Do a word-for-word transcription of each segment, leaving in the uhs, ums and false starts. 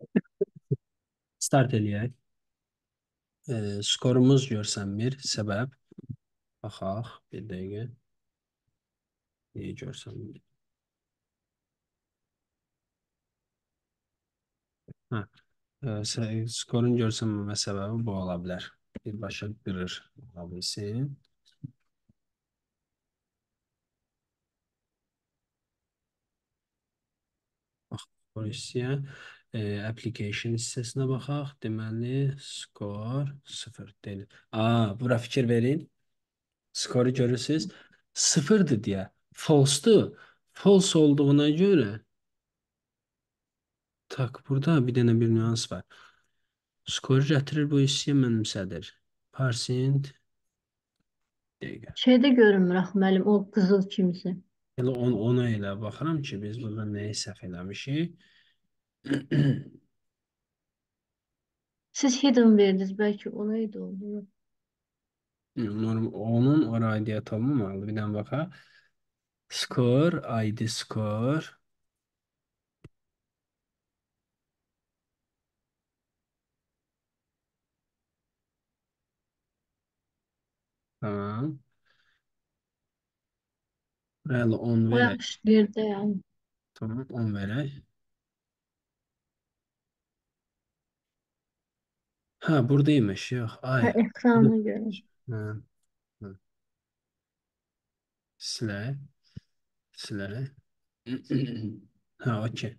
Start eləyək. E, skorumuz görsənmir. Səbəb. Baxaq. Bir dəqiqə. Niyə görsənmir? Hə. E, sə- skorun görsənməmə səbəbi bu ola bilər. Birbaşa qırır ola bilsin. Bax, bu hissəyə. E, application hissəsinə baxaq. Deməli, skor sıfır deyil. Aa, bura fikir verin. Skoru görürsüz. Sıfırdır deyə. False-dur. False olduğuna görə tak, burada bir dənə bir nüans var. Skoru gətirir bu hissəyə mənimsədir. Parsent dəqiqə. Şeydə görünmür axı müəllim, o qızıl kimisi. Elə on, ona elə baxıram ki, biz burada nəyi səhv eləmişik. Siz hidden verdiniz, bəlkə o neydi oldu? Norm, onun o radiat olmamalı. Bir dənə baxaq. Skor, I D skor. Tamam. Buraya on O verək. yaxşı yerdə yəni. Tamam, on verək. Ha, buradaymış. Yox, ay. Hə, ekrana görə. Hə, hə. Silək, silək. Ha, okey.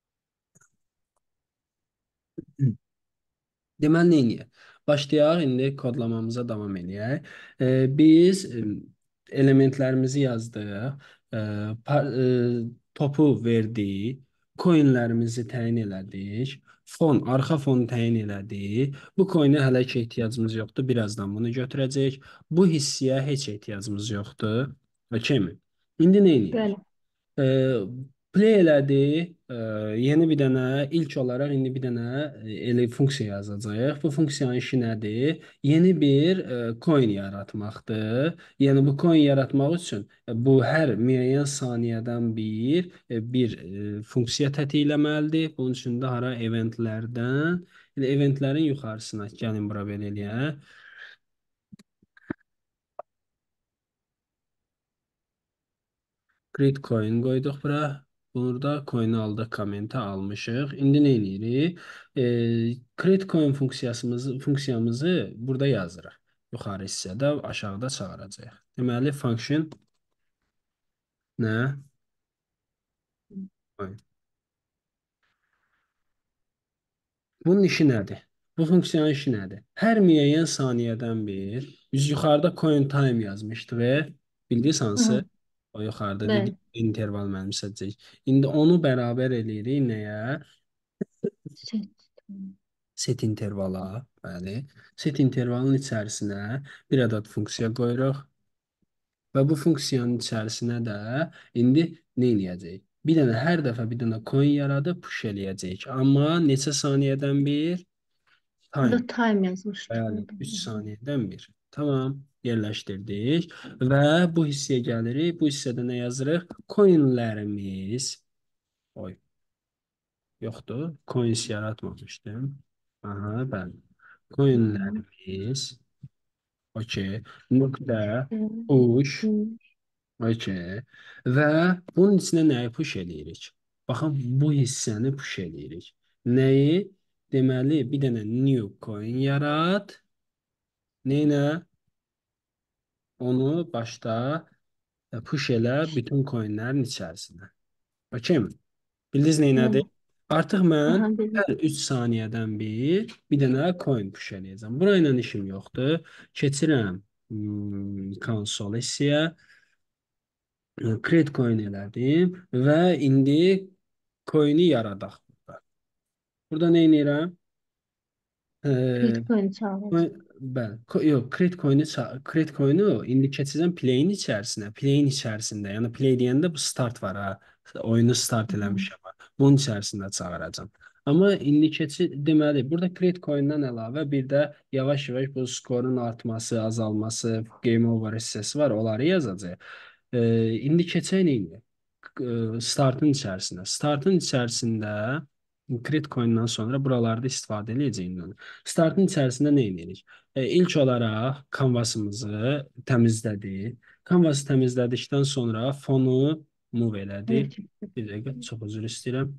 Deməli, neyniyək? Başlayaq, indi kodlamamıza davam eləyək. E, biz e, elementlərimizi yazdıq, e, pa- e, topu verdik, coinlərimizi təyin elədik, fon, arxa fonu təyin elədik. Bu coinə hələ ki ehtiyacımız yoxdur, birazdan bunu götürəcək. Bu hissəyə heç ehtiyacımız yoxdur. Okeymi? İndi neyniyək? Bəli. E, Play elədi. E, yeni bir dənə ilk olaraq indi bir dənə e, elə funksiya yazacağıq. Bu funksiyanın işi nədir? Yeni bir e, coin yaratmaqdır. Yəni bu coin yaratmaq üçün e, bu hər müəyyən saniyədən bir e, bir e, funksiya tətikləməlidir. Bunun üçün də hara eventlərdən, elə eventlərin yuxarısına gəlin bura belə eləyək. Create coin qoyduq bura. Burada coin aldıq, kommenti almışıq. İndi nə edirik? E, create coin funksiyasımızı, funksiyamızı burada yazırıq. Yuxarı hissədə, aşağıda çağıracağıq. Deməli, function nə? Coin. Bunun işi nədir? Bu funksiyanın işi nədir? Hər müəyyən saniyədən bir, biz yuxarıda coin time yazmışdıq. Bildiniz hansı? Aha, O yuxarıda dedi bəli. interval mənimsəcək. İndi onu bərabər eləyirik nəyə? Set. Set intervala, bəli. Set intervalın içərisinə bir ədəd funksiya qoyuruq və bu funksiyanın içərisinə də indi nə edəcəyik? Bir dənə hər dəfə bir dənə coin yaradıb push eləyəcəyik. Amma neçə saniyədən bir? Time. Burada time yazmışdı. Bəli, Orada. üç saniyədən bir. Tamam, yerləşdirdik və bu hissəyə gəlirik. Bu hissədə nə yazırıq? Coinlərimiz. Oy, yoxdur. Coins yaratmamışdım. Aha, bəli. Aha. Coinlərimiz. Okey. Nöqtə, Evet. push. Hı. Okey. Və bunun içinə nəyi push eləyirik? Baxın, bu hissəni push eləyirik. Nəyi? Deməli, bir dənə new coin yarat. Neynə? Onu başda e, push elə bütün coinlərin içərisinə. Okeymi? Bildiniz neynədir? Hı. Artıq mən Aha, dedim. hər üç saniyədən bir bir dənə coin push eləyəcəm. Burayla işim yoxdur. Keçirəm hmm, konsol hissəyə. Create coin elədim və indi coin'i yaradaq burada. Burada nə edirəm? Bitcoin çağıracağım. Coin- Bəli, ko- yox, create coin'i ça- create coin'u indi keçəcəm play'in içərisinə. Play'in içərisində, yəni play deyəndə bu start var ha. Oyunu start Hı. eləmişəm. Bunun içərisində çağıracağam. Amma indi keçi deməli, burada create coin-dən əlavə bir də yavaş-yavaş bu skorun artması, azalması, game over hissəsi var, onları yazacağıq. E, indi keçək neyini? E, Startın içərisinə. Startın içərisində Create coin-dan sonra buralarda istifadə edəcəyik onu. Startın içərisində nə edirik? E, ilk olaraq canvasımızı təmizlədik. Canvası təmizlədikdən sonra fonu move elədik. Elektrik. Bir dəqiqə, çox üzr istəyirəm.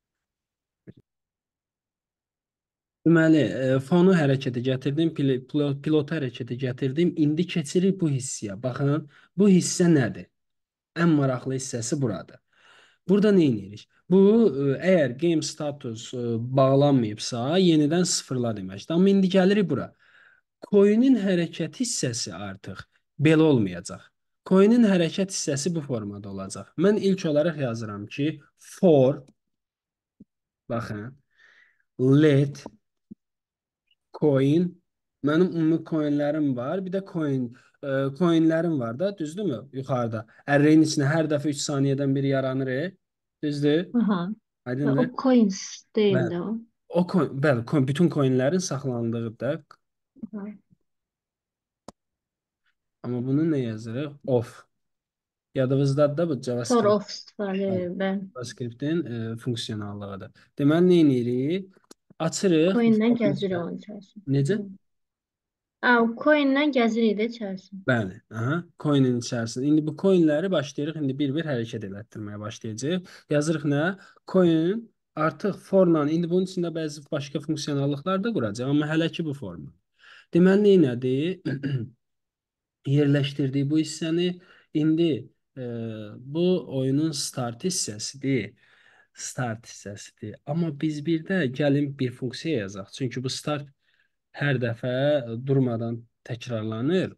Deməli, e, fonu hərəkətə gətirdim, pil pil- pilotu hərəkətə gətirdim. İndi keçirik bu hissəyə. Baxın, bu hissə nədir? Ən maraqlı hissəsi buradır. Burada nə edirik? Bu, e, əgər game status e, bağlanmayıbsa, yenidən sıfırla deməkdir. Amma indi gəlirik bura. Coin'in hərəkət hissəsi artıq belə olmayacaq. Coin'in hərəkət hissəsi bu formada olacaq. Mən ilk olaraq yazıram ki, for, baxın, let coin, mənim ümumi coinlərim var. Bir də coin, e, coinlərim var da, düzdürmü? Yuxarıda. Array-in içində hər dəfə üç saniyədən bir yaranır. e, Düzdür? Aha. Ve Aydındır? o coins değil Bəli. de o. O coin, bəli, coin, bütün coinlərin saxlandığı da. Aha. Amma bunu nə yazırıq? Off. Yadınızdadır da bu Sonra JavaScript. of istifadə ben. JavaScript-in e, funksiyonallığıdır. Deməli, nə edirik? Açırıq. Bu Coin'den formun gəzir içində- onun içərisində. Necə? Hı. Aa, o coin'den gəzirik də içərisində. Bəli, aha, coin-in içərisində. İndi bu coinləri başlayırıq, indi bir-bir hərəkət elətdirməyə başlayacağıq. Yazırıq nə? Coin artıq forla, indi bunun içində bəzi başqa funksiyonallıqlar da quracaq, amma hələ ki bu forma. Deməli, nədir? Yerləşdirdik bu hissəni. İndi e, bu oyunun start hissəsidir. Start hissəsidir. Amma biz bir də gəlin bir funksiya yazaq. Çünki bu start hər dəfə durmadan təkrarlanır.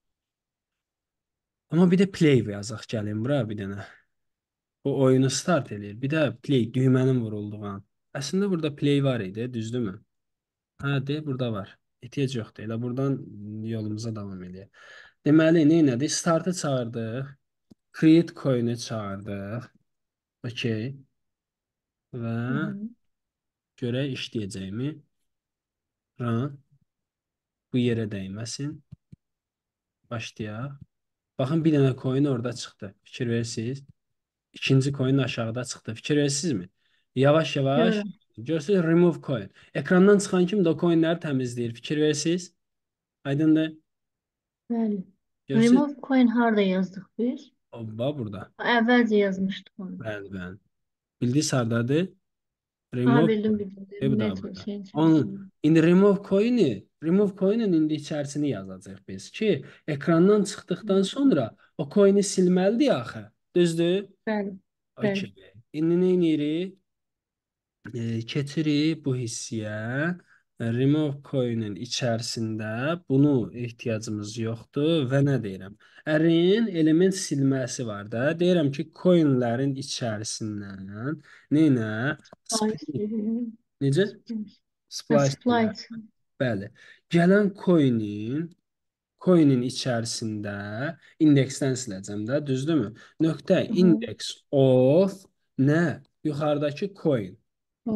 Amma bir də play yazaq gəlin bura bir dənə. Bu oyunu start eləyir. Bir də play düymənin vurulduğu an. Əslində burada play var idi, düzdürmü? Hə, de, burada var. Ehtiyac yoxdur. Elə buradan yolumuza davam eləyək. Deməli, nə etdik? Startı çağırdıq. Create coin'i çağırdıq. Okay. Və Hı hı. görək işləyəcəkmi? Run. Bu yerə dəyməsin. Başlayaq. Baxın, bir dənə coin orada çıxdı. Fikir versiniz. İkinci coin aşağıda çıxdı. Fikir versizmi? Yavaş-yavaş. Görürəm. Görürsünüz, remove coin. Ekrandan çıxan kimi də o coinləri təmizləyir. Fikir versiniz? Aydındır? Bəli. Görürsünüz? Remove coin harda yazdık biz? Obba burada. Əvvəlcə yazmışdıq onu. Bəli, bəli. Bildiniz hardadır? Ha, Remove bildim coin. bildim. E, bu da Network burada. şeyin Onun, içərisində. indi remove coin'i, remove coin'in indi içərisini yazacağıq biz ki, ekrandan çıxdıqdan sonra o coin'i silməlidir axı. Düzdür? Bəli. Bəli. Okay. İndi nə edirik? E, keçirik bu hissəyə. Remove coin-in içərisində bunu ehtiyacımız yoxdur və nə deyirəm? Array-in element silməsi var da. Deyirəm ki, coinlərin içərisindən nə ilə? Split. Splice. Necə? Ha, Splice ilə. Splice. Bəli. Gələn coin-in coin-in içərisində indeksdən siləcəm də, düzdürmü? Nöqtə Hı hı. index of nə? Yuxarıdakı coin. Hı.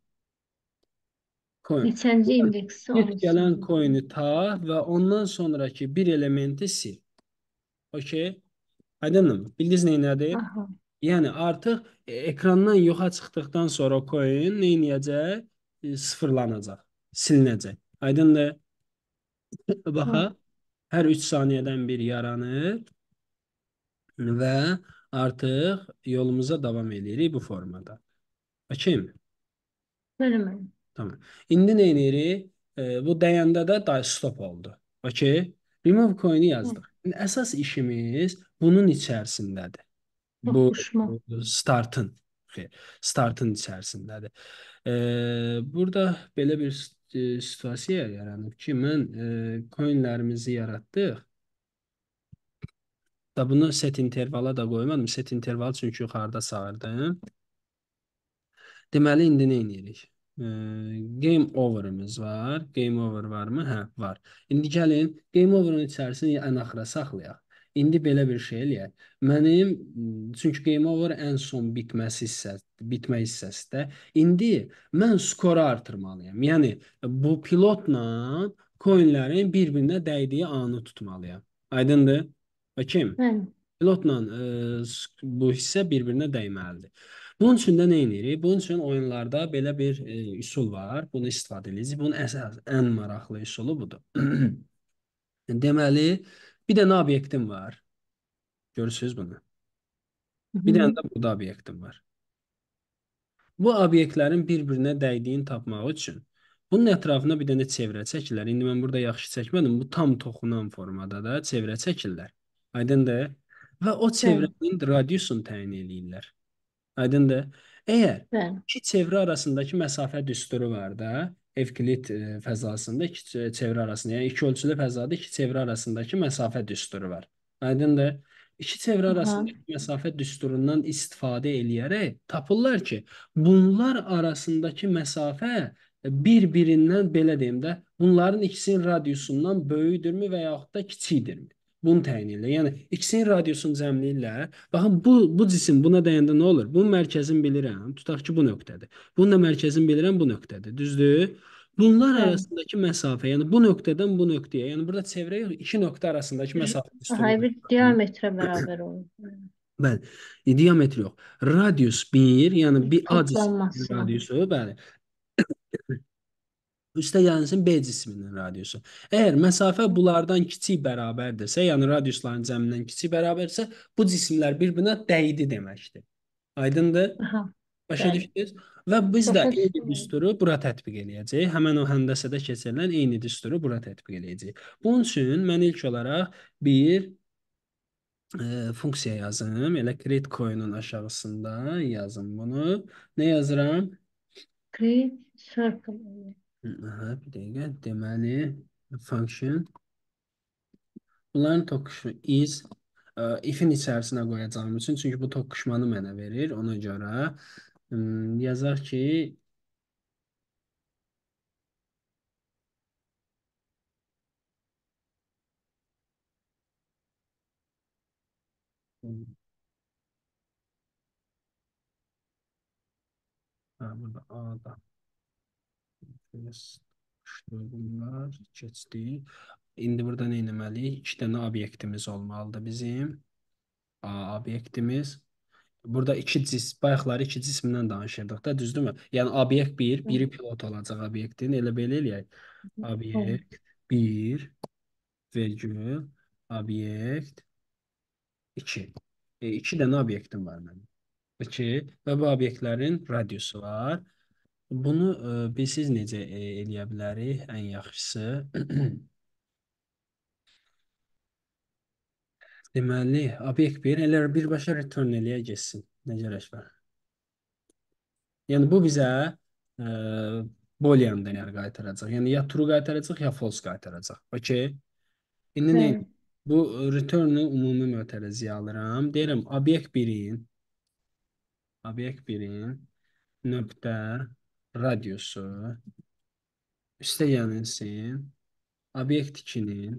Coin. Neçənci indeksi Get onu gələn sildim. coin-i ta və ondan sonraki bir elementi sil. Okay? Aydınmı? Bildiniz nə nədir? Aha. Yəni artıq e, ekrandan yoxa çıxdıqdan sonra coin nə edəcək? E, Sıfırlanacaq, silinəcək. Aydındır? Hı. Baxa, hər üç saniyədən bir yaranır və artıq yolumuza davam edirik bu formada. Okeymi? Bilmem. Tamam. İndi nə edirik? E, bu dəyəndə də da stop oldu. Okey? Remove coin-i Hı. yazdıq. İndi əsas işimiz bunun içərisindədir. Bu Toqquşma. startın, xeyr, startın içərisindədir. E, burada belə bir e, situasiya yaranıb ki, mən e, coinlərimizi yaratdıq. Da bunu set intervala da qoymadım. Set interval çünki yuxarıda sağırdım. Deməli, indi nə edirik? E, game over'ımız var. Game over varmı? Hə, var. İndi gəlin, game over'ın içərisini ən axıra saxlayaq. İndi belə bir şey eləyək. Mənim, çünki game over ən son bitməsi hissə, bitmə hissəsində. İndi mən skoru artırmalıyam. Yəni, bu pilotla coinlərin bir-birinə dəydiyi anı tutmalıyam. Aydındır? Okey. Bəli. Pilotla e, bu hissə bir-birinə dəyməlidir. Bunun üçün də nə edirik? Bunun üçün oyunlarda belə bir e, üsul var. Bunu istifadə edirik. Bunun əsas ən maraqlı üsulu budur. Deməli, bir dənə obyektim var. Görürsüz bunu. Hı Bir dənə hı. də burada obyektim var. Bu obyektlərin bir-birinə dəydiyini tapmaq üçün bunun ətrafına bir dənə çevrə çəkirlər. İndi mən burada yaxşı çəkmədim. Bu tam toxunan formada da çevrə çəkirlər. Aydındır? Və o Bəli, çevrənin radiusunu təyin eləyirlər. Aydındır? Əgər bəli. iki çevrə arasındakı məsafə düsturu var da, Evklid e, fəzasında iki çe- çevrə arasında, yəni iki ölçülü fəzada iki çevrə arasındakı məsafə düsturu var. Aydındır? İki çevrə Aha, arasındakı məsafə düsturundan istifadə eləyərək tapırlar ki, bunlar arasındakı məsafə bir-birindən belə deyim də, bunların ikisinin radiusundan böyükdürmü və yaxud da kiçikdirmi? Bunu təyin edirlər. Yəni ikisinin radiusunu cəmləyirlər. Baxın bu bu cisim buna dəyəndə nə olur? Bunun mərkəzini bilirəm. Tutaq ki, bu nöqtədir. Bunun da mərkəzini bilirəm, bu nöqtədir. Düzdür? Bunlar bəli. arasındakı məsafə, yəni bu nöqtədən bu nöqtəyə, yəni burada çevrə yox, iki nöqtə arasındakı məsafə Aha, üstünlüyü. bir diametrə bərabər olur. Bəli, diametr yox. Radius bir, yəni bir A cisminin Toplanmasına. radiusu, bəli. Üstə gəlsin B cisminin radiusu. Əgər məsafə bunlardan kiçik bərabərdirsə, yəni radiusların cəmindən kiçik bərabərsə, bu cisimlər bir-birinə dəydi deməkdir. Aydındır? Aha, Başa bəli. düşdünüz? Və biz də Başa eyni düşdüm. düsturu bura tətbiq eləyəcəyik. Həmin o həndəsədə keçirilən eyni düsturu bura tətbiq eləyəcəyik. Bunun üçün mən ilk olaraq bir e, funksiya yazım. Elə create coin'un aşağısında yazım bunu. Nə yazıram? Create circle. Aha, bir dəqiqə. Deməli, function. Bunların toqquşu is ə, if-in içərisinə qoyacağım üçün, çünki bu toqquşmanı mənə verir. Ona görə ım, yazaq ki, ha, burada A-da bunlar keçdi. İndi burada nə etməliyik? İki dənə obyektimiz olmalıdır bizim. A obyektimiz. Burada iki cis, bayaqları iki cismindən danışırdıq da, düzdürmü? Yəni obyekt bir, biri pilot olacaq obyektin. Elə belə eləyək. Tamam. Obyekt bir, vergül, obyekt iki. E, iki dənə obyektim var mənim. iki və bu obyektlərin radiusu var. Bunu e, biz siz necə e, eləyə bilərik? Ən yaxşısı deməli, obyekt bir elə birbaşa return eləyə getsin. Nə gərək var? Yəni bu bizə e, boolean dəyər qaytaracaq. Yəni ya true qaytaracaq, ya false qaytaracaq. Okay? İndi nə Bəli. edim? Bu return-ü ümumi mötərizəyə alıram. Deyirəm obyekt birin, obyekt birin nöqtə radiusu üstə gəlsin. Obyekt ikinin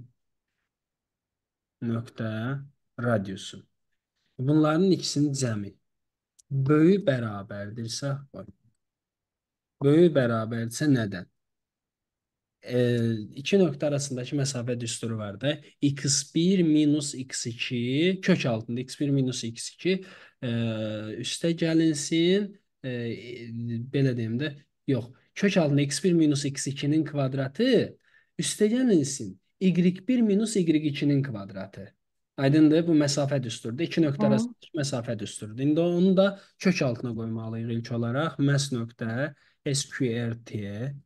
nöqtə radiusu. Bunların ikisinin cəmi böyük bərabərdirsə, bax, böyük bərabərdirsə nədən? E, iki nöqtə arasındakı məsafə düsturu var da. x bir minus x iki kök altında x bir minus x iki e, üstə gəlinsin. E, belə deyim də. Yox. Kök altında x bir minus x ikinin kvadratı üstə gəlinsin. y bir minus y ikinin kvadratı. Aydındır? Bu məsafə düsturudur. İki nöqtə Ha, arasındakı məsafə düsturudur. İndi onu da kök altına qoymalıyıq ilk olaraq. Məs nöqtə sqrt.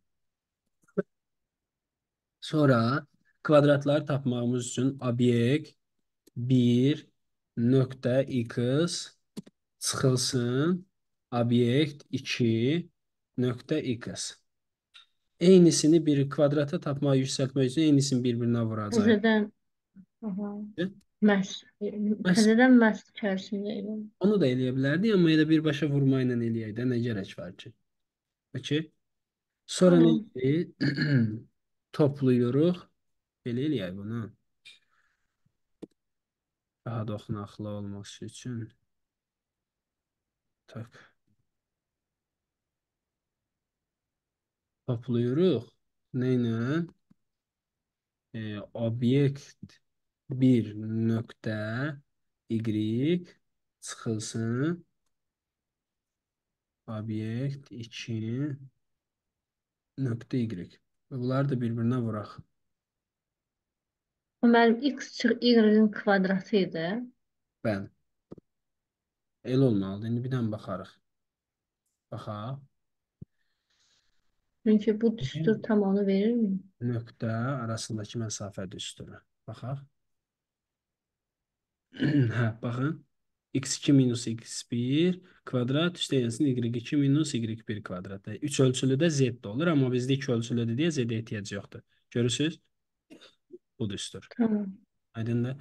Sonra kvadratları tapmağımız üçün obyekt bir nöqtə x çıxılsın obyekt iki nöqtə x. Eynisini bir kvadrata tapmaq, yüksəltmək üçün eynisini bir-birinə vuracağıq. təzədən aha, məhz Bəs təzədən məhz içərisində elə. onu da eləyə bilərdik, amma elə birbaşa vurma ilə eləyək də nə gərək var ki? Okey. Sonra nə Tamam. edirik? Toplayırıq. Belə eləyək bunu. Daha da oxunaqlı olması üçün. Tak. Toplayırıq. Nə ilə? E, obyekt bir nöqtə y çıxılsın Obyekt iki nöqtə Y. Bunları da bir-birinə vuraq. O mənim x çıx y-in kvadratı idi. Bəli. El olmalıdır. İndi bir dənə baxarıq. Baxaq. Çünki bu düstur tam onu verir mi? Nöqtə arasındakı məsafə düsturu. Baxaq. Hə, baxın. x iki minus x bir kvadrat üstəyənsin y iki minus y bir kvadrat. üç ölçülü də z də olur, amma bizdə iki ölçülüdür deyə z-ə ehtiyac yoxdur. Görürsüz? Bu düstur. Tamam. Aydındır?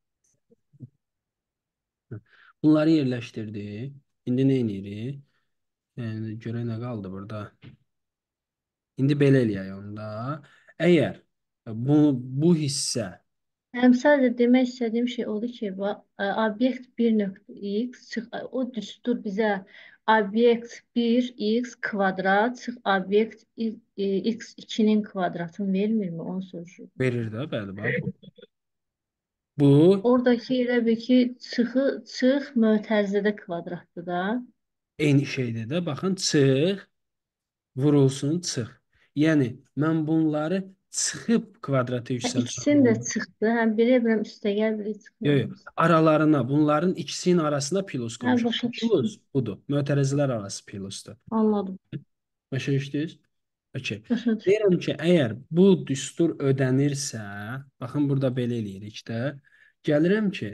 Bunları yerləşdirdik. İndi nə edirik? Yəni, görə nə qaldı burada? İndi belə eləyək onda. Əgər bu, bu hissə Həm sadəcə demək istədiyim şey odur ki, va- ə, obyekt bir nöqtə x çıx, ə, o düstur bizə obyekt bir x kvadrat çıx obyekt i- e, x ikinin kvadratını vermirmi? Onu soruşurum. verir də, bəli, bax bu. Bu Oradakı elə bil ki, çıxı çıx mötərizədə kvadratdır da. eyni şeydir də. Baxın, çıx, vurulsun, çıx. Yəni, mən bunları çıxıb kvadrata Hə, yüksəltsəm ikisinin nə də olur? çıxdı. Həm biri bilirəm üstəgəl, biri Yox, yox. çıxmır. Aralarına, bunların ikisinin arasına plus Hə, qoymuşam. başa Plus düşdüm. budur. Mötərizələr arası plusdur. Anladım. Başa düşdünüz? Okey. Başa düşdüm. Deyirəm ki, əgər bu düstur ödənirsə, baxın burada belə eləyirik də. Gəlirəm ki,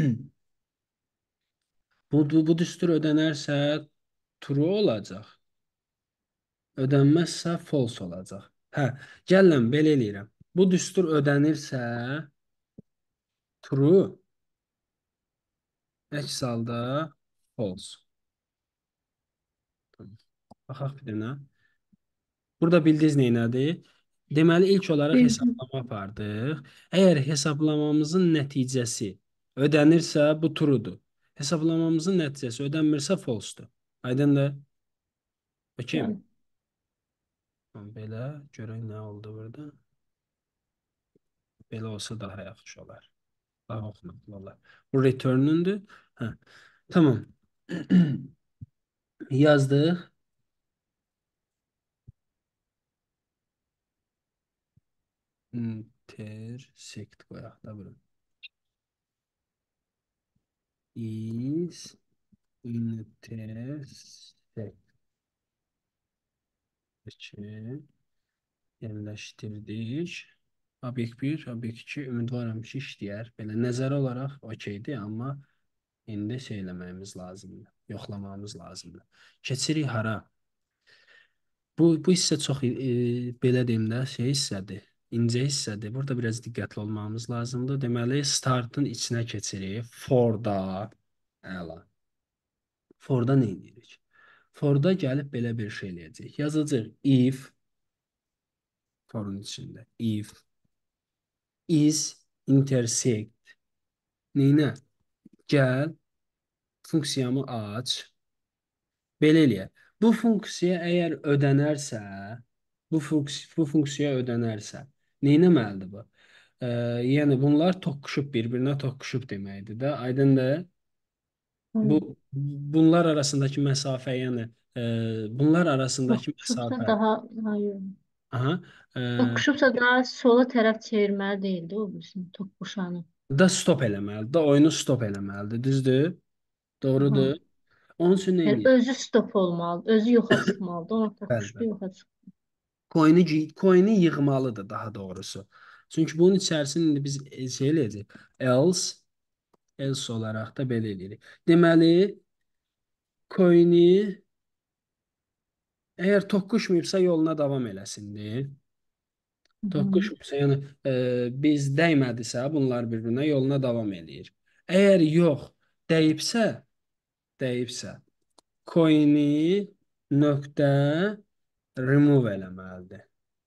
bu, bu, bu düstur ödənərsə true olacaq. Ödənməzsə false olacaq. Hə, gəlin belə eləyirəm. Bu düstur ödənirsə true, əks halda false. Tamam. Baxaq bir dənə. Burada bildiniz neynədir? Deməli, ilk olaraq Bildim. hesablama apardıq. Əgər hesablamamızın nəticəsi ödənirsə, bu truedur. Hesablamamızın nəticəsi ödənmirsə, false-dur. Aydındır? Okey. Yəni, Belə görək nə oldu burada. Belə olsa daha yaxşı olar. Daha oxunaqlı olar. Bu return-ündür. Hə. Tamam. Yazdıq. Intersect qoyaq da bura. Is intersect. Yerləşdirdik. Obyekt bir, obyekt iki ümidvaram ki, işləyər. Belə nəzəri olaraq okeydir, amma indi şey eləməyimiz lazımdır. Yoxlamamız lazımdır. Keçirik hara? Bu, bu hissə çox e, belə deyim də, şey hissədir. İncə hissədir. Burada biraz diqqətli olmamız lazımdır. Deməli, startın içinə keçirik. For-da. Əla. For-da nə edirik? For-da gəlib belə bir şey eləyəcək. Yazacaq if forun içində. If is intersect. Neynə? Gəl, funksiyamı aç. Belə eləyək. Bu funksiya əgər ödənərsə, bu, funks bu funksiya ödənərsə, neynəməlidir bu? E, yəni bunlar toqquşub, bir-birinə toqquşub deməkdir də. Aydındır? Bu tamam. bunlar arasındakı məsafə, yəni e, bunlar arasındakı Toqquşubsa məsafə. daha, hayır. Aha, e, Toqquşubsa daha sola tərəf çevirməli deyildi o birisini, toqquşanı. da stop eləməlidir, da oyunu stop eləməlidir, düzdür? Aha. Doğrudur. Onun üçün nə Yəni edir? özü stop olmalıdır, özü yoxa çıxmalıdır. Ona Bəli, toqquşdu, bəli. yoxa çıxdı. Coin'i coin'i yığmalıdır daha doğrusu. Çünki bunun içərisində indi biz e, şey eləyəcək. Else else olaraq da belə eləyirik. Deməli, coin'i əgər toqquşmayıbsa yoluna davam eləsindir. Hı hı. Toqquşmursa, yəni e, biz dəymədisə, bunlar bir-birinə yoluna davam eləyir. Əgər yox, dəyibsə, dəyibsə, coin'i nöqtə remove eləməlidir.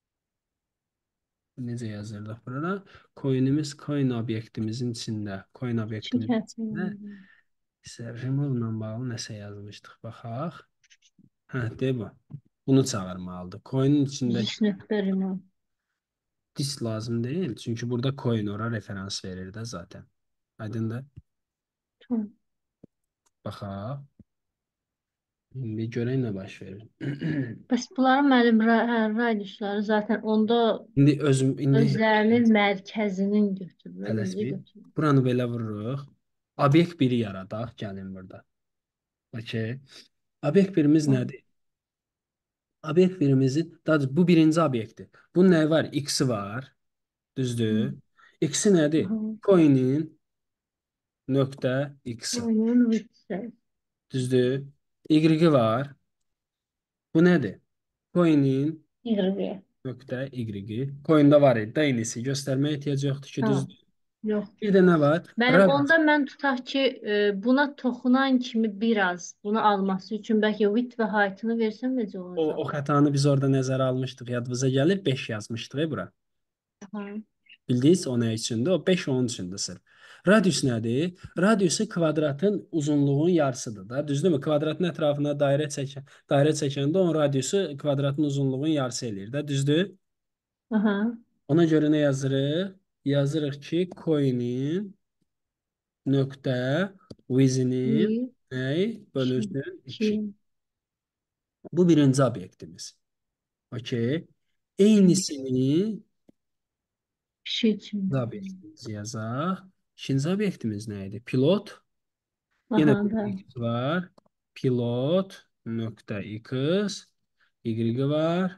Necə yazırdıq burada? Coin'imiz coin obyektimizin içində, coin İki obyektimizin kəsir. içində isə remove ilə bağlı nəsə yazmışdıq. Baxaq. Hə, de bu. Bunu çağırmalıdır. Coin'in içində This nöqtə rimon. dis lazım deyil. Çünki burada coin ora referans verir də zaten. Aydındır? Tamam. Baxaq. İndi görək nə baş verir. Bəs bunların müəllim ra- hə, radiusları zaten onda İndi özüm indi özlərinin mərkəzinin götürür. Necə tələsməyin. götürür? Buranı belə vururuq. Obyekt biri yaradaq. Gəlin burada. Okey. Obyekt birimiz Hı. nədir? Obyekt birimizin, daha doğrusu bu birinci obyektdir. Bunun nəyi var? X-i var. Hı. Düzdür? X-i nədir? Aha. Coin'in nöqtə X-i. Oyunun vitsə. Düzdür? Y-i var. Bu nədir? Coin'in Y. nöqtə Y. Coin'da var idi da inisi. Göstərməyə ehtiyac yoxdur ki, Tamam. düzdür? Yox. Bir də nə var? Müəllim, Radius. onda mən tutaq ki, e, buna toxunan kimi biraz bunu alması üçün bəlkə width və height-ını versəm necə O, olacaq? o xətanı biz orada nəzərə almışdıq. Yadınıza gəlir? beş yazmışdıq e, bura. Aha. Bildiniz o nə üçündür? O beş onun üçündür sırf. Radius nədir? Radiusu kvadratın uzunluğunun yarısıdır da. Düzdürmü? Kvadratın ətrafına dairə çəkən, dairə çəkəndə onun radiusu kvadratın uzunluğunun yarısı eləyir də. Düzdür? Aha. Ona görə nə yazırıq? Yazırıq ki, coinin nöqtə width'inin Bir, nəyi iki, bölünsün iki. iki. Bu birinci obyektimiz. Okey. Okey. Eynisini Pişik ikinci üçün. obyektimizi yazaq. İkinci obyektimiz nə idi? Pilot. Yenə Aha, bir bəli. x var. Pilot nöqtə x. Y var.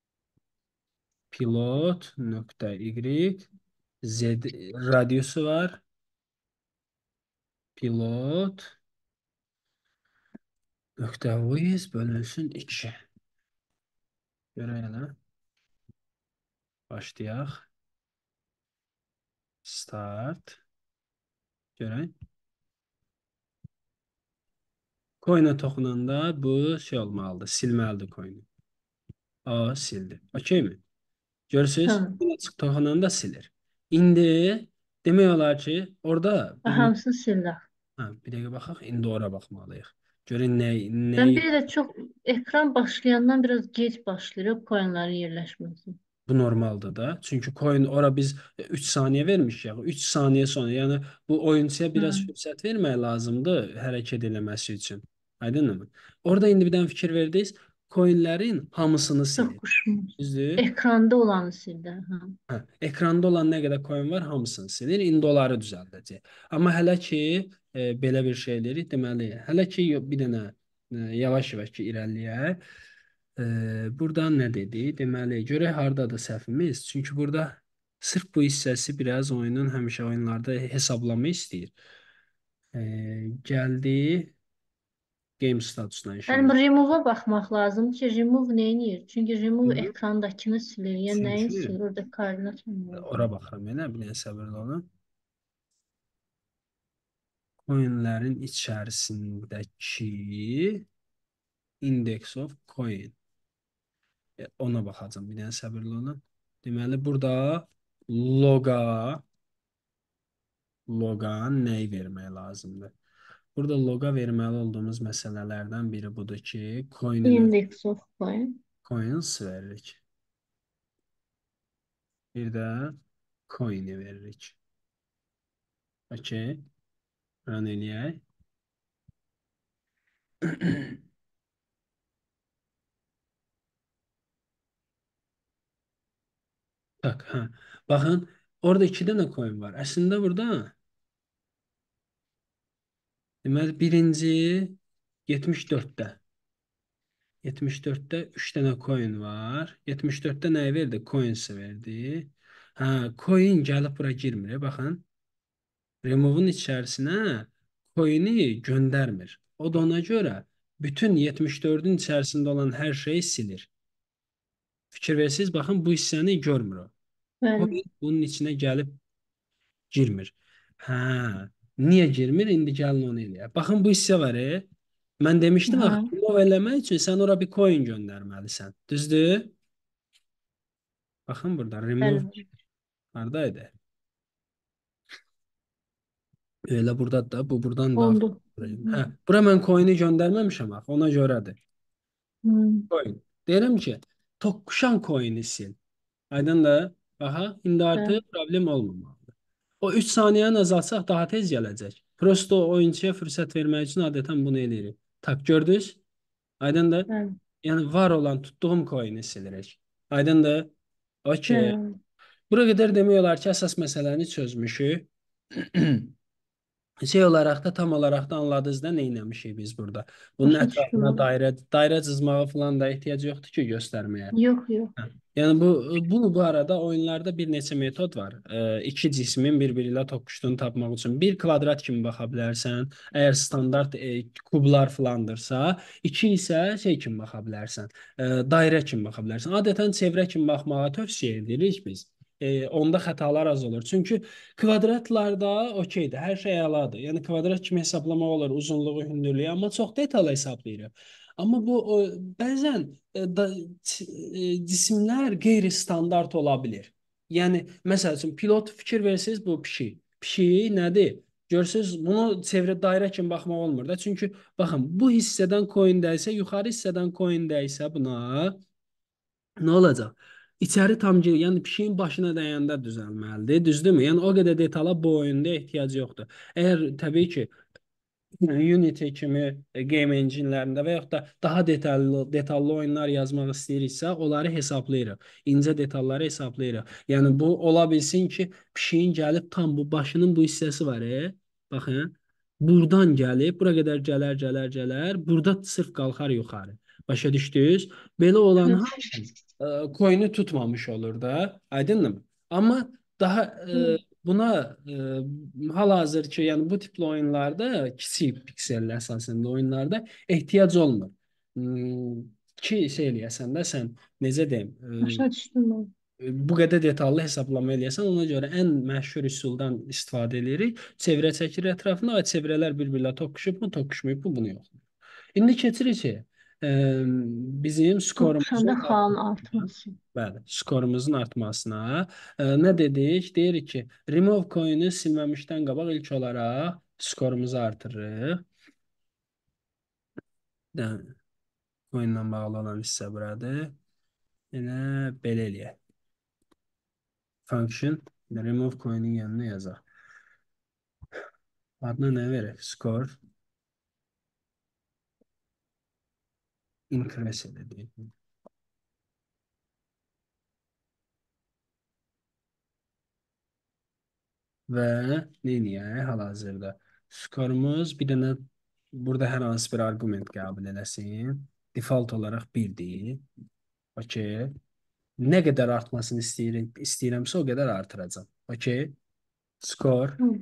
Pilot nöqtə y. Z radiusu var. Pilot nöqtə y bölünsün iki. Görək elə. Başlayaq. Start. Görək. Coin'ə toxunanda bu şey olmalıdır. Silməlidir coin'i. A sildi. Okey mi? Görürsüz? Tamam. Buna çıx toxunanda silir. İndi demək olar ki, orada Və bir növ- hamısını sildik. ha, bir dəqiqə baxaq. İndi ora baxmalıyıq. Görün nə nə Ben bir de çok ekran başlayandan biraz geç başlayır coinlerin yerleşmesi. bu normaldır da. Çünki coin ora biz üç saniyə vermişik. üç saniyə sonra, yəni bu oyunçuya biraz Hı. fürsət vermək lazımdır hərəkət eləməsi üçün. Aydınmı? Orada indi bir dənə fikir verdiniz. Coinlərin hamısını silir. Çok kuşmuş. Düzdür? Ekranda olanı sildi. Hı. Hə, ekranda olan nə qədər coin var, hamısını silir. İndi onları düzəldəcək. Amma hələ ki e, belə bir şey eləyirik. Deməli, hələ ki yo- bir dənə e, yavaş-yavaş ki irəliləyək. E, Buradan nə dedi? Deməli, görək hardadır səhvimiz. Çünki burada sırf bu hissəsi biraz oyunun həmişə oyunlarda hesablama istəyir. E, Gəldi game statusuna Yani işimiz. remove'a bakmak lazım ki remove neyin? Çünkü Hı remove -hı. ekrandakini silir. Yani neyin Çünki silir? Orada koordinat olmalı. ora baxıram yenə, bir dənə səbirli olun. Coinlərin içərisindəki index of coin. E, Ona baxacağım. Bir dənə səbirli olun. Deməli, burada loqa, loqa nəyi vermək lazımdır? Burada loqa verməli olduğumuz məsələlərdən biri budur ki, coin'in Index of coin. coins veririk. Bir də coin'i veririk. Okey. Run eləyək. Tak, hə. Baxın, orada iki dənə coin var. Əslində burada deməli birinci yetmiş dörddə. yetmiş dörddə üç dənə coin var. yetmiş dörddə nəyi verdi? Coins verdi. Hə, coin gəlib bura girmir. Baxın. Remove-un içərisinə coin-i göndərmir. O da ona görə bütün yetmiş dördün içərisində olan hər şeyi silir. Fikir versiniz, baxın bu hissəni görmür o. Bəli. Coin bunun içinə gəlib girmir. Hə, niyə girmir? İndi gəlin onu eləyək. Baxın bu hissə var, e. Mən demişdim axı, Aha. remove eləmək üçün sən ora bir coin göndərməlisən. Düzdür? Baxın burada remove Bəli. hardaydı? Elə burdadır da, bu buradan da. Oldu. Hı hı. Hə, bura mən coin-i göndərməmişəm axı, ona görədir. Hı. Coin. Deyirəm ki, toqquşan coin-i sil. Aydındır? Aha, indi Bəli. artıq problem olmamalıdır. O üç saniyəni azaltsaq daha tez gələcək. Prosto oyunçuya fürsət vermək üçün adətən bunu eləyirik. Tak, gördünüz? Aydındır? Bəli. Yəni var olan tutduğum coin'i silirik. Aydındır? Okey. Bəli. Bura qədər demək olar ki, əsas məsələni çözmüşük. Şey olaraq da tam olaraq da anladınız da nə etmişik biz burada. Bunun Başa düşdüm ətrafına onu. dairə dairə cızmağa falan da ehtiyac yoxdur ki, göstərməyə. Yox, yox. Hə. Yəni bu bu bu arada oyunlarda bir neçə metod var. E, iki cismin bir-biri ilə toqquşduğunu tapmaq üçün bir kvadrat kimi baxa bilərsən. Əgər standart e, kublar filandırsa, iki isə şey kimi baxa bilərsən. E, dairə kimi baxa bilərsən. Adətən çevrə kimi baxmağı tövsiyə edirik biz. E, onda xətalar az olur. Çünki kvadratlarda okeydir, hər şey əladır. Yəni kvadrat kimi hesablamaq olur, uzunluğu, hündürlüyü, amma çox detal hesablayırıq. Amma bu o, bəzən e, da, ç- e, cisimlər qeyri-standart ola bilər. Yəni məsəl üçün pilot fikir versiniz bu pişik. Pişik nədir? Görürsüz, bunu çevrə dairə kimi baxmaq olmur da. Çünki baxın, bu hissədən coin dəysə, yuxarı hissədən coin dəysə buna nə olacaq? İçəri tam gir, yəni pişiyin başına dəyəndə düzəlməlidir, düzdürmü? Yəni o qədər detala bu oyunda ehtiyac yoxdur. Əgər təbii ki, Unity kimi e, game engine-lərində və yaxud da daha detallı detallı oyunlar yazmaq istəyiriksə, onları hesablayırıq. İncə detalları hesablayırıq. Yəni bu ola bilsin ki, pişiyin gəlib tam bu başının bu hissəsi var, e? Baxın, burdan gəlib, bura qədər gələr, gələr, gələr, burada sırf qalxar yuxarı. Başa düşdünüz? Belə olan hamısı e, coin'i tutmamış olur da, aydınmı? Amma daha e, buna e, hal-hazır ki, yəni bu tipli oyunlarda kiçik pikselli əsasında oyunlarda ehtiyac olmur. Hmm, ki şey eləyəsən də sən necə deyim, Başa düşdüm onu. e, bu qədər detallı hesablama eləyəsən, ona görə ən məşhur üsuldan istifadə edirik. Çevrə çəkir ətrafına və çevrələr bir-birlə toqquşubmu, toqquşmayıbmı, bunu yoxlayır. İndi keçirik ki, e, bizim Toqquşanda skorumuzun xalın artmasına. artması. Bəli, skorumuzun artmasına. E, nə dedik? Deyirik ki, remove coin-i silməmişdən qabaq ilk olaraq skorumuzu artırırıq. Yəni, coin-lə bağlı olan hissə buradır. Elə belə eləyək. Function remove coin-in yanına yazaq. Adına nə verək? Score increase edək. Və neyniyək hal-hazırda? Skorumuz bir dənə burada hər hansı bir arqument qəbul eləsin. Default olaraq birdir. Okey. Nə qədər artmasını istəyirəm, istəyirəmsə o qədər artıracam. Okey. Skor. Hı.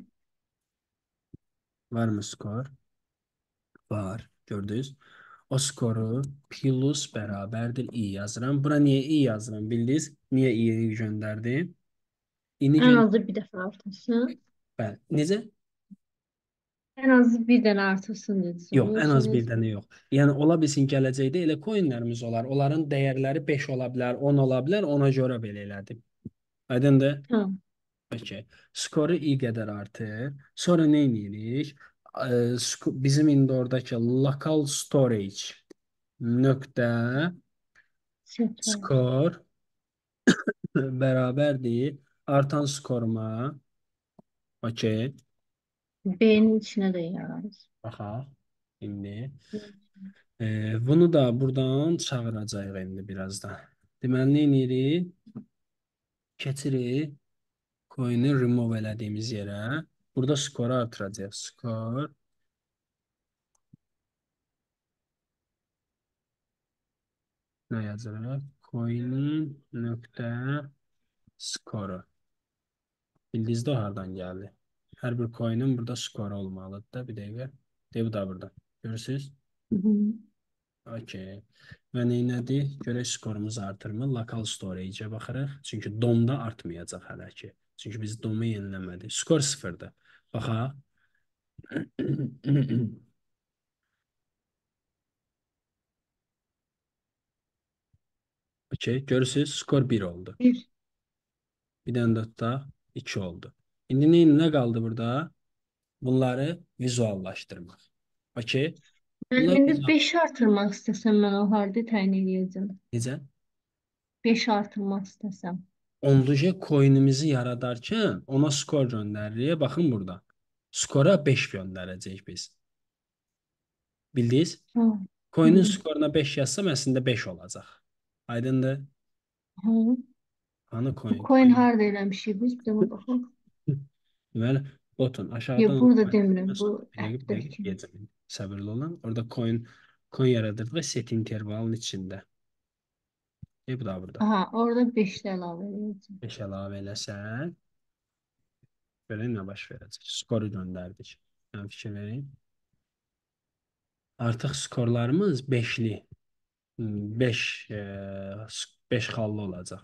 Varmı skor? Var. Gördünüz? O skoru plus bərabərdir i yazıram. Bura niyə i yazıram bildiniz? Niyə i göndərdim? İni Ən göndər. azı bir dəfə artırsın. Bəli. Necə? Ən azı bir dənə artırsın dedin. Yox, ən Yoxsa az bir necə? dənə yox. Yəni ola bilsin gələcəkdə elə coinlərimiz olar. Onların dəyərləri beş ola bilər, on ola bilər. Ona görə belə elədim. Aydındır? Tamam. Okey. Skoru i qədər artır. Sonra nə edirik? Ə, sk- Bizim indi oradakı local storage nöqtə Setr. skor bərabərdir artan skoruma. Okey. B-nin içinə də yaz. Baxa. İndi e, bunu da buradan çağıracağıq indi birazdan. Deməli nə edirik? Keçirik coin-i remove elədiyimiz yerə. Burada skoru artıracağıq. Skor nə yazırıq? Coin-in nöqtə skoru. Bildiniz də hardan gəldi? Hər bir coin-in burada skoru olmalıdır da bir dəqiqə. De bu da burada. Görürsüz? Hı hı. Okey. Və neynədik? Görək skorumuz artırmı? Local storage-ə baxırıq. Çünki domda artmayacaq hələ ki. Çünki biz domu yeniləmədik. Skor sıfırdır. Baxa. Okey. Görürsüz? Skor bir oldu. Bir. Bir dənə də tutaq. iki oldu. İndi nə, nə qaldı burada? Bunları vizuallaşdırmaq. Okey. Mənim Bunlar indi vizual. beş artırmaq istəsəm mən o harda təyin edəcəm? Necə? beş artırmaq istəsəm. Onluca coinimizi yaradarkən ona skor göndəririk. Baxın burada. Skora beş göndərəcəyik biz. Bildiniz? Tamam. Coin'in Hı. skoruna beş yazsam əslində beş olacaq. Aydındır? Hı. Hanı Bu coin? coin Coin. harda eləmişik biz? Bir dənə baxaq. Deməli, botun Yox, aşağıdan burada demirəm. Bu bir dəqiqə, bir dəqiqə appdakı. gedəcəm. Səbirli olun. Orada coin coin yaradırdıq set intervalın içində. E bu da burada. Aha, orada beş də əlavə edəcəm. beş əlavə eləsən, belə nə baş verəcək? Skoru göndərdik. Mən fikir verin. Artıq skorlarımız beşli. beş beş xallı olacaq.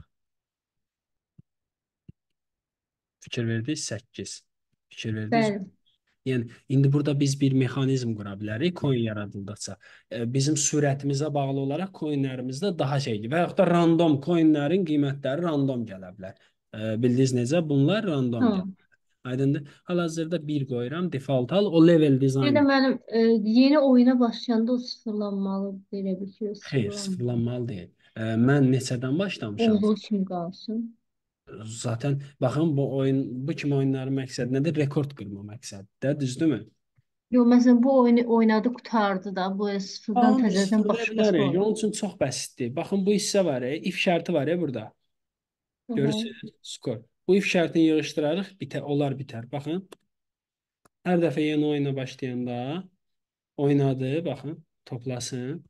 Fikir verdiniz səkkiz. Fikir verdiniz. Bəli. Yəni indi burada biz bir mexanizm qura bilərik coin yaradıldıqca. E, Bizim sürətimizə bağlı olaraq coinlərimizdə daha şeydir və yaxud da random coinlərin qiymətləri random gələ bilər. E, Bildiniz necə? Bunlar random gəlir. Tamam. Aydındır. Hal-hazırda bir qoyuram, default al, o level Bir də design. mənim e, yeni oyuna başlayanda o sıfırlanmalı. Belə bir şey, o Xeyr, sıfırlanmalı. sıfırlanmalı deyil. E, Mən neçədən başlamışam? Olduğu kimi qalsın. Zaten baxın bu oyun bu kimi oyunların məqsədi nədir? Rekord qırma məqsədidir, düzdürmü? Yox, məsələn, bu oyunu oynadı, qurtardı da. Bu sıfırdan Onu biz təzədən sıfırlaya başqası bilərik. oyun. Onun üçün çox bəsitdir. Baxın bu hissə var ya, if şərti var ya burada. Aha. Görürsünüz? Skor. Bu if şərtini yığışdırarıq, bitər, olar bitər. Baxın. Hər dəfə yeni oyuna başlayanda oynadı, baxın, toplasın.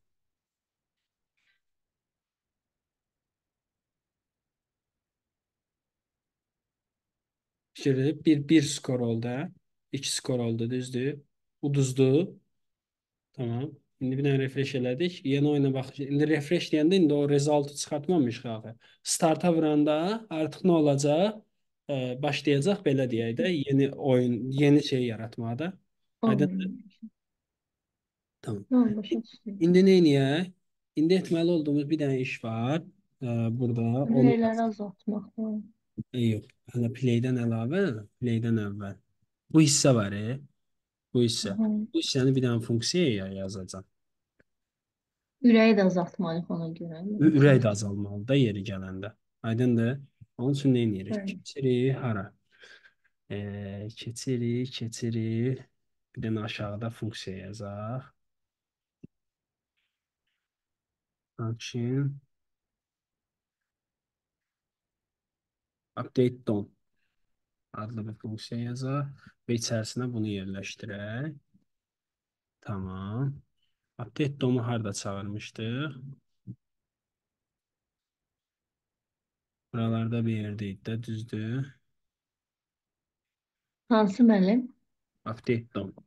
Fikirləşib bir bir skor oldu, hə? İki skor oldu, düzdür? Uduzdu. Tamam. İndi bir dənə refresh elədik. Yeni oyuna baxış. İndi refresh deyəndə indi o rezultatı çıxartmamışıq axı. Starta vuranda artıq nə olacaq? Ee, başlayacaq belə deyək də yeni oyun, yeni şey yaratmağa da. Aydın? Olmuyor. Tamam. Tamam, başa düşdüm. İndi nə edək? İndi etməli olduğumuz bir dənə iş var. Ee, burada onu Ürəkləri azaltmaq. Tamam. e, yox. Hələ playdən əlavə, playdən əvvəl. Bu hissə var, e? Bu hissə. Aha. Bu hissəni bir dənə funksiyaya yazacağam. Ürəyi də azaltmalıyıq ona görə. Ü- Ürək Məsələn. də azalmalıdır da yeri gələndə. Aydındır? Onun üçün nə edirik? Bəli. Keçirik hara? Ee, keçirik, keçirik. Bir dənə aşağıda funksiya yazaq. Function update D O M adlı bir funksiya yazaq və içərisinə bunu yerləşdirək. Tamam. Update D O M-u harda çağırmışdıq? Buralarda bir yerdəyik də, düzdür? Hansı müəllim? Update D O M.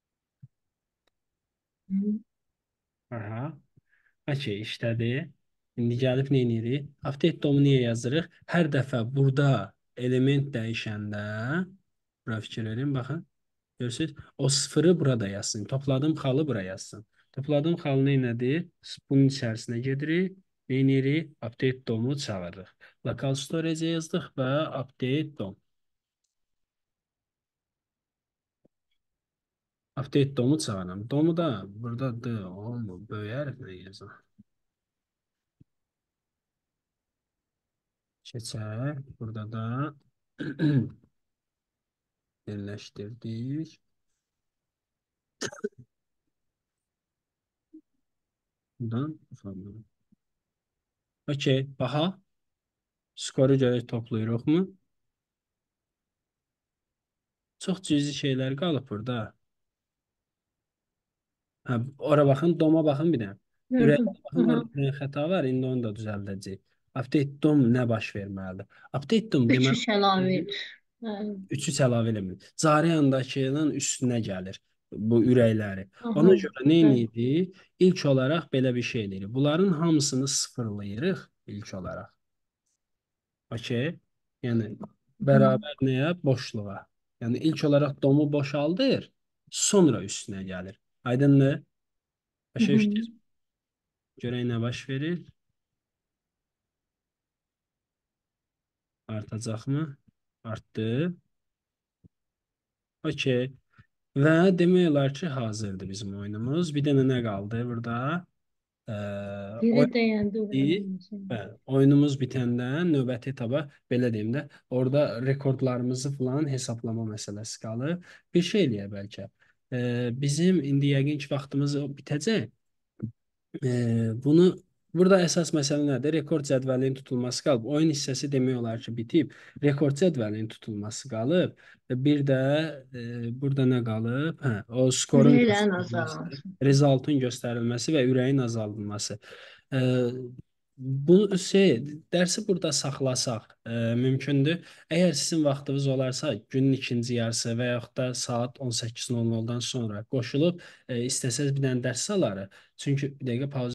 Hı. Aha. Okey, işlədi. İndi gəlib nə edirik? Update D O M-u niyə yazırıq? Hər dəfə burada element dəyişəndə, bura fikir verin, baxın. Görürsünüz? O sıfırı burada yazsın. Topladığım xalı bura yazsın. Topladığım xalı nə nədir? Bunun içərisinə gedirik. Nə edirik? Update D O M-u çağırırıq. Local storage yazdıq və update D O M. Update D O M-u çağıram. D O M-u da burada D O M-u böyük hərflə yazaq. Keçək. Burada da yerləşdirdik. Buradan formulu. Okey, baxa. Skoru görək toplayırıqmı? Çox cüzi şeylər qalıb burada. Hə, ora baxın, doma baxın bir dənə. Ürəkdə Gördüm. baxın, Aha. orada bir dənə xəta var, indi onu da düzəldəcəyik. Update dom nə baş verməlidir? Update dom Üç deməli iş əlavə edir. Bəli. üç üç əlavə eləmir. Cari yandakının üstünə gəlir bu ürəkləri. Aha. Ona görə nə Bəli. edirik? İlk olaraq belə bir şey edirik. Bunların hamısını sıfırlayırıq ilk olaraq. Okey? Yəni Hı. bərabər nəyə? Boşluğa. Yəni ilk olaraq domu boşaldır, sonra üstünə gəlir. Aydındır? Hı Başa hı. düşdünüz? Görək nə baş verir? Artacaqmı? Artdı. Okey. Və demək olar ki, hazırdır bizim oyunumuz. Bir dənə nə qaldı burada? Ee, Biri oyun dəyəndə bitdi. öyrənməsin. Bəli, oyunumuz bitəndə növbəti etaba belə deyim də, orada rekordlarımızı falan hesablama məsələsi qalır. Bir şey eləyək bəlkə. Ee, bizim indi yəqin ki vaxtımız bitəcək. Ee, bunu burada əsas məsələ nədir? Rekord cədvəlinin tutulması qalıb. Oyun hissəsi demək olar ki, bitib. Rekord cədvəlinin tutulması qalıb. Və bir də e, burada nə qalıb? Hə, o skorun Ürəklərin göstərilməsi, azalması. rezultun göstərilməsi və ürəyin azaldılması. Ee, bu şey dərsi burada saxlasaq e, mümkündür. Əgər sizin vaxtınız olarsa, günün ikinci yarısı və yaxud da saat on səkkiz nol noldan sonra qoşulub e, istəsəz bir dənə dərs alarıq. Çünki bir dəqiqə pauza